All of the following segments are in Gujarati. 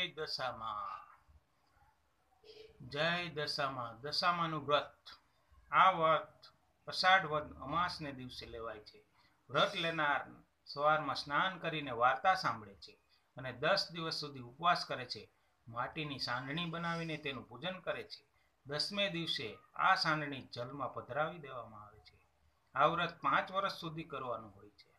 દશામાં, જય દશામાં. દશામાનું વ્રત. આ વ્રત અષાઢ વદ અમાસને દિવસે લેવાય છે. વ્રત લેનાર સવારમાં સ્નાન કરીને વાર્તા સાંભળે છે અને 10 દિવસ સુધી ઉપવાસ કરે છે. માટીની સાંડણી બનાવીને તેનું પૂજન કરે છે. 10મે દિવસે આ સાંડણી જલમાં પધરાવી દેવામાં આવે છે. આ વ્રત 5 વર્ષ સુધી કરવાનું હોય છે.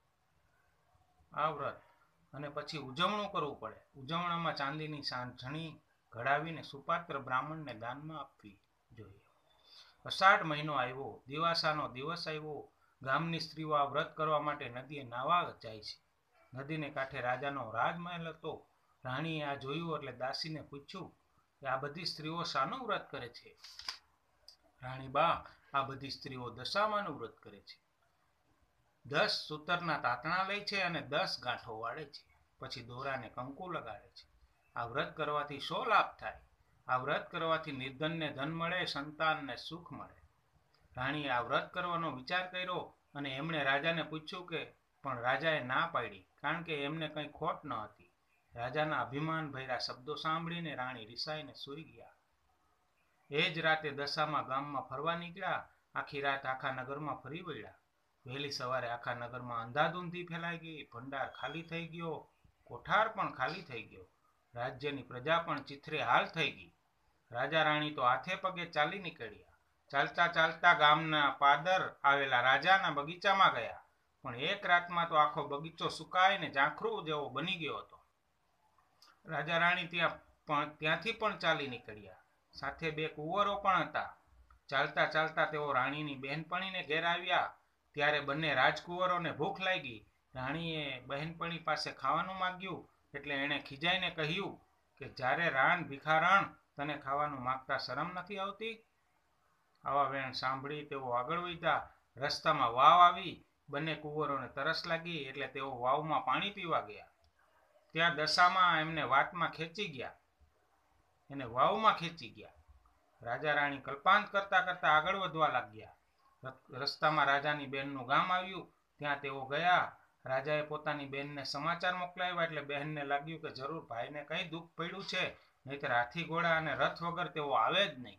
આ વ્રત અને પછી ઉજવણું કરવું પડે. ઉજવણામાં ચાંદીની સાંડણી ઘડાવીને સુપાત્ર બ્રાહ્મણને દાનમાં આપવી જોઈએ. અષાઢ મહિનો આવ્યો, દિવાસાનો દિવસ આવ્યો. ગામની સ્ત્રીઓ આ વ્રત કરવા માટે નદીએ નાવા જાય છે. નદીને કાંઠે રાજાનો રાજમહેલ હતો. રાણીએ આ જોયું એટલે દાસીને પૂછ્યું કે આ બધી સ્ત્રીઓ શાનું વ્રત કરે છે? રાણી બા, આ બધી સ્ત્રીઓ દશામાનું વ્રત કરે છે. 10 સૂતરના તાતણા લે છે અને 10 ગાંઠો વાળે છે. પછી દોરાને કંકુ લગાડે છે. આ વ્રત કરવાથી શો લાભ થાય? આ વ્રત કરવાથી નિર્ધનને ધન મળે, સંતાનને સુખ મળે. રાણીએ આ વ્રત કરવાનો વિચાર કર્યો અને એમણે રાજાને પૂછ્યું કે પણ રાજાએ ના પાડી, કારણ કે એમને કંઈ ખોટ ન હતી. રાજાના અભિમાન ભર્યા શબ્દો સાંભળીને રાણી રિસાઈને સૂઈ ગયા. એ જ રાતે દશામાં ગામમાં ફરવા નીકળ્યા. આખી રાત આખા નગરમાં ફરી વળ્યા. વહેલી સવારે આખા નગરમાં અંધાધૂંધી ફેલાઈ ગઈ. ભંડાર ખાલી થઈ ગયો, કોઠાર પણ ખાલી થઈ ગયો. રાજ્યની પ્રજા પણ ચીથરે હાલ થઈ ગઈ. રાજા રાણી તો હાથે પગે ચાલી નીકળ્યા. ચાલતા ચાલતા ગામના પાદર આવેલા રાજાના બગીચામાં ગયા. પણ એક રાતમાં તો આખો બગીચો સુકાઈને ઝાંખરું જેવો બની ગયો હતો. રાજા રાણી ત્યાંથી પણ ચાલી નીકળ્યા. સાથે 2 કુંવરો પણ હતા. ચાલતા ચાલતા તેઓ રાણીની બહેનપણીને ઘેર આવ્યા. ત્યારે બંને રાજકુંવરોને ભૂખ લાગી. રાણીએ બહેનપણી પાસે ખાવાનું માંગ્યું એટલે એણે ખીજાઈને કહ્યું કે જ્યારે રાણ ભિખારણ તને ખાવાનું માંગતા શરમ નથી આવતી? આવા વેણ સાંભળી તેઓ આગળ વધ્યા. રસ્તામાં વાવ આવી. બંને કુંવરોને તરસ લાગી એટલે તેઓ વાવમાં પાણી પીવા ગયા. ત્યાં દશામાં એમને વાતમાં ખેંચી ગયા, એને વાવમાં ખેંચી ગયા. રાજા રાણી કલ્પાંત કરતા કરતા આગળ વધવા લાગ્યા. રસ્તામાં રાજાની બેનનું ગામ આવ્યું. ત્યાં તેઓ ગયા. રાજાએ પોતાની બેનને સમાચાર મોકલાવ્યા એટલે બહેનને લાગ્યું કે જરૂર ભાઈને કંઈ દુઃખ પડ્યું છે, નહીંતર હાથી ઘોડા અને રથ વગર તેઓ આવે જ નહીં.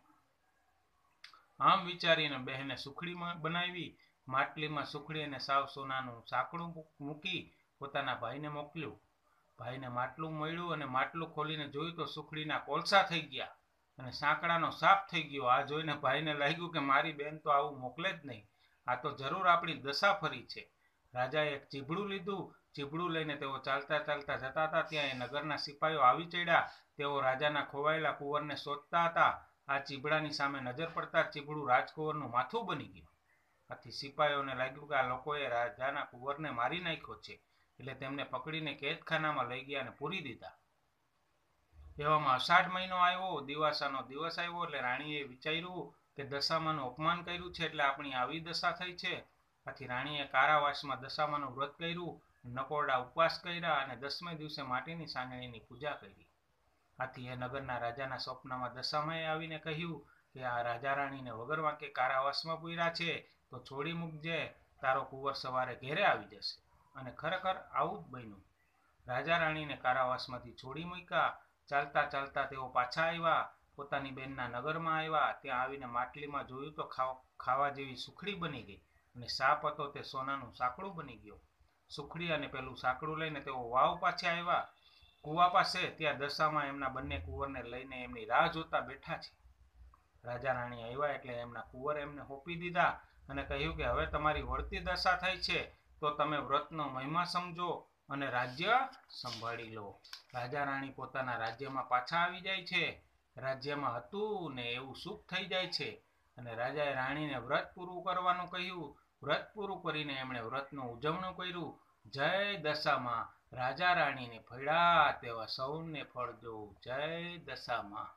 આમ વિચારીને બહેને સુખડી બનાવી. માટલીમાં સુખડી અને સાવ સોનાનું સાંકડું મૂકી પોતાના ભાઈને મોકલ્યું. ભાઈને માટલું મળ્યું અને માટલું ખોલીને જોયું તો સુખડીના કોલસા થઈ ગયા અને સાંકડાનો સાપ થઈ ગયો. આ જોઈને ભાઈને લાગ્યું કે મારી બેન તો આવું મોકલે જ નહીં, આ તો જરૂર આપણી દશા ફરી છે. રાજાએ એક ચીબડું લીધું. ચીબડું લઈને તેઓ ચાલતા ચાલતા જતા હતા. ત્યાં એ નગરના સિપાહીઓ આવી ચડ્યા. તેઓ રાજાના ખોવાયેલા કુંવરને શોધતા હતા. આ ચીબડાની સામે નજર પડતા ચીબડું રાજકુંવરનું માથું બની ગયું. આથી સિપાહીઓને લાગ્યું કે આ લોકોએ રાજાના કુંવરને મારી નાખ્યો છે, એટલે તેમને પકડીને કેદખાનામાં લઈ ગયા અને પૂરી દીધા. એવામાં અષાઢ મહિનો આવ્યો, દિવાસાનો દિવસ આવ્યો એટલે રાણીએ વિચાર્યું કે દશામાનું અપમાન કર્યું છે એટલે આપણી આવી દશા થઈ છે. આથી રાણીએ કારાવાસમાં દશામાનું વ્રત કર્યું, નકોરડા ઉપવાસ કર્યા અને 10મે દિવસે માટીની સાંડણીની પૂજા કરી. આથી એ નગરના રાજાના સ્વપ્નમાં દશામાએ આવીને કહ્યું કે આ રાજા રાણીને વગર વાંકે કારાવાસમાં પૂર્યા છે, તો છોડી મૂકજે, તારો કુંવર સવારે ઘેરે આવી જશે. અને ખરેખર આવું જ બન્યું. રાજા રાણીને કારાવાસમાંથી છોડી મૂક્યા. ચાલતા ચાલતા તેઓ પાછા આવ્યા. પોતાની બેનના નગરમાં આવ્યા. ત્યાં આવીને માટલીમાં જોયું તો ખાવા જેવી સુખડી બની ગઈ અને સાપ હતો તે સોનાનું સાંકડું બની ગયો. સુખડી અને પેલું સાંકડું લઈને તેઓ વાવ પાછા આવ્યા. કૂવા પાસે. ત્યાં દશામાં એમના બંને કુંવરને લઈને એમની રાહ જોતા બેઠા છે. રાજા રાણી આવ્યા એટલે એમના કુંવર એમને સોંપી દીધા અને કહ્યું કે હવે તમારી વળતી દશા થઈ છે, તો તમે વ્રતનો મહિમા સમજો અને રાજ્ય સંભાળી લો. રાજા રાણી પોતાના રાજ્યમાં પાછા આવી જાય છે. રાજ્યમાં હતું ને એવું સુખ થઈ જાય છે. અને રાજાએ રાણીને વ્રત પૂરું કરવાનું કહ્યું. વ્રત પૂરું કરીને એમણે વ્રતનું ઉજવણું કર્યું. જય દશામાં. રાજા રાણીને ફળ્યા તેવા સૌને ફળજો. જય દશામાં.